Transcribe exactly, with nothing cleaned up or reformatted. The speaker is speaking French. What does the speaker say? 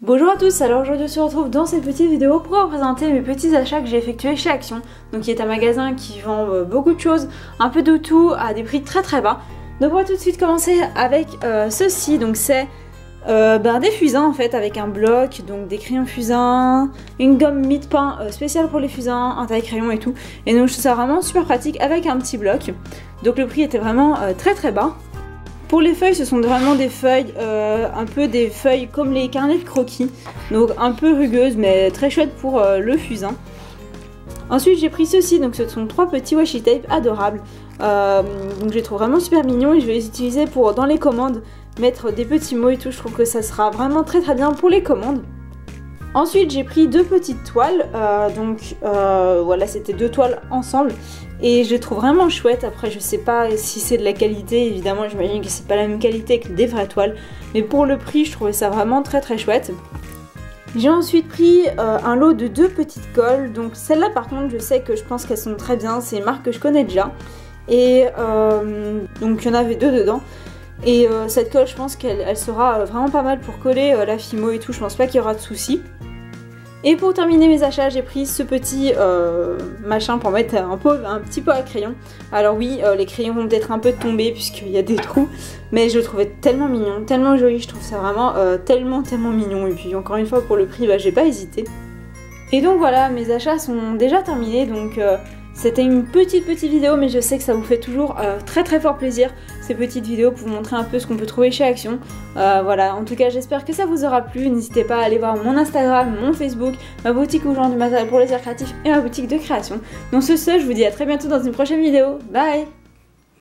Bonjour à tous, alors aujourd'hui on se retrouve dans cette petite vidéo pour vous présenter mes petits achats que j'ai effectués chez Action, donc qui est un magasin qui vend beaucoup de choses, un peu de tout à des prix très très bas. Donc on va tout de suite commencer avec euh, ceci, donc c'est euh, ben, des fusains en fait avec un bloc, donc des crayons fusains, une gomme mie-de-pain euh, spéciale pour les fusains, un taille-crayon et tout, et donc je trouve ça vraiment super pratique avec un petit bloc, donc le prix était vraiment euh, très très bas. Pour les feuilles, ce sont vraiment des feuilles, euh, un peu des feuilles comme les carnets de croquis, donc un peu rugueuses mais très chouettes pour euh, le fusain. Ensuite j'ai pris ceci, donc ce sont trois petits washi tape adorables, euh, donc je les trouve vraiment super mignons et je vais les utiliser pour dans les commandes mettre des petits mots et tout, je trouve que ça sera vraiment très très bien pour les commandes. Ensuite j'ai pris deux petites toiles, euh, donc euh, voilà, c'était deux toiles ensemble et je les trouve vraiment chouettes. Après je sais pas si c'est de la qualité, évidemment j'imagine que c'est pas la même qualité que des vraies toiles, mais pour le prix je trouvais ça vraiment très très chouette. J'ai ensuite pris euh, un lot de deux petites colles, donc celles-là par contre je sais que je pense qu'elles sont très bien, c'est une marque que je connais déjà et euh, donc il y en avait deux dedans. Et euh, cette colle, je pense qu'elle elle sera vraiment pas mal pour coller euh, la Fimo et tout, je pense pas qu'il y aura de soucis. Et pour terminer mes achats, j'ai pris ce petit euh, machin pour mettre un, pot, un petit pot à crayon. Alors oui, euh, les crayons vont peut-être un peu tomber puisqu'il y a des trous, mais je le trouvais tellement mignon, tellement joli, je trouve ça vraiment euh, tellement tellement mignon. Et puis encore une fois pour le prix, bah, j'ai pas hésité. Et donc voilà, mes achats sont déjà terminés, donc euh, c'était une petite petite vidéo, mais je sais que ça vous fait toujours euh, très très fort plaisir ces petites vidéos pour vous montrer un peu ce qu'on peut trouver chez Action. Euh, voilà, en tout cas j'espère que ça vous aura plu, n'hésitez pas à aller voir mon Instagram, mon Facebook, ma boutique où je vends du matériel pour les arts créatifs et ma boutique de création. Donc sur ce, je vous dis à très bientôt dans une prochaine vidéo, bye.